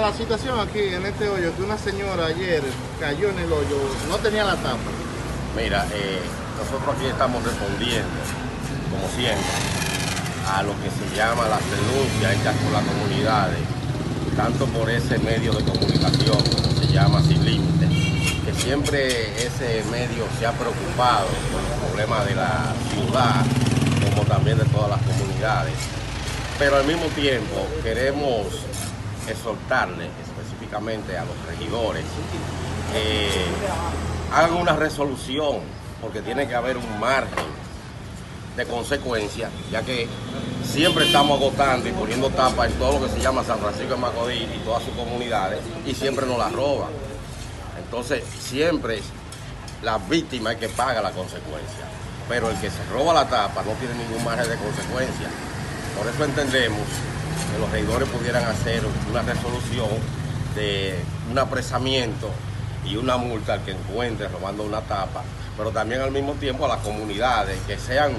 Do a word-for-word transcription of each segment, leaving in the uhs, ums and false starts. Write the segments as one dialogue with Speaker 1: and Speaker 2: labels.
Speaker 1: la situación aquí en este hoyo, que una señora ayer cayó en el hoyo, no tenía la tapa.
Speaker 2: Mira, eh, nosotros aquí estamos respondiendo, como siempre, a lo que se llama las denuncias hechas por las comunidades, tanto por ese medio de comunicación, como se llama Sin Límites, que siempre ese medio se ha preocupado por los problemas de la ciudad, como también de todas las comunidades. Pero al mismo tiempo queremos exhortarle específicamente a los regidores que hagan una resolución, porque tiene que haber un margen de consecuencia, ya que siempre estamos agotando y poniendo tapas en todo lo que se llama San Francisco de Macorís y todas sus comunidades, y siempre nos las roban. Entonces siempre la víctima es que paga la consecuencia, pero el que se roba la tapa no tiene ningún margen de consecuencia. Por eso entendemos que los regidores pudieran hacer una resolución de un apresamiento y una multa al que encuentre robando una tapa, pero también al mismo tiempo a las comunidades que sean,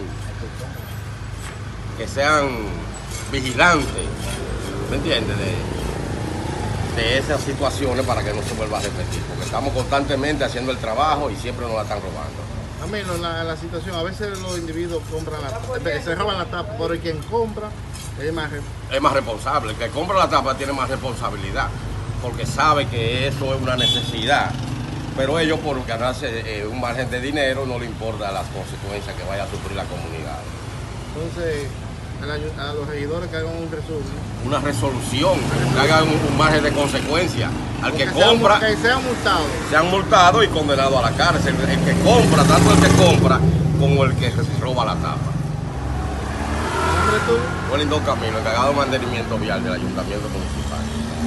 Speaker 2: que sean vigilantes, ¿me entiendes?, de, de esas situaciones para que no se vuelva a repetir, porque estamos constantemente haciendo el trabajo y siempre nos la están robando.
Speaker 1: A menos la, la situación, a veces los individuos compran la tapa, se roban la tapa, pero el quien compra es más,
Speaker 2: es más responsable. El que compra la tapa tiene más responsabilidad, porque sabe que eso es una necesidad, pero ellos por ganarse eh, un margen de dinero no le importa las consecuencias que vaya a sufrir la comunidad.
Speaker 1: Entonces, a, la, a los regidores que hagan un resumen.
Speaker 2: Una resolución, que hagan un, un margen de consecuencia. Al que, que compra,
Speaker 1: sean, que sean multados.
Speaker 2: Sean multados y condenados a la cárcel. El que compra, tanto el que compra como el que roba la tapa.
Speaker 1: ¿Nombre tuyo?
Speaker 2: Wellington Camilo, encargado de mantenimiento vial del Ayuntamiento Municipal.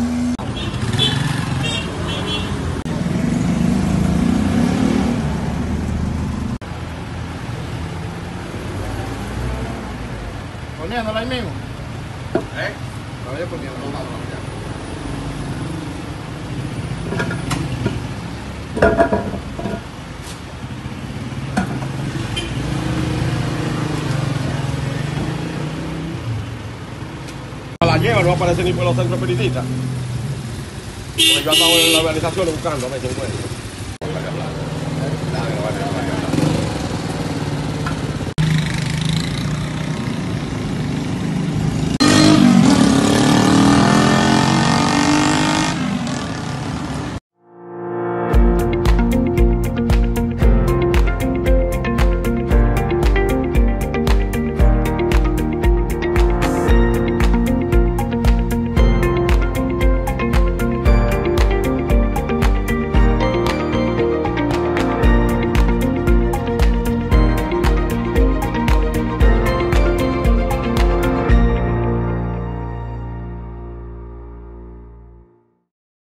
Speaker 1: Poniéndola ahí mismo.
Speaker 2: ¿Eh?
Speaker 1: La voy a poniendo.
Speaker 2: La lleva, no aparece ni por los centros periodistas. Porque yo andaba en las organizaciones buscando a ver si encuentro.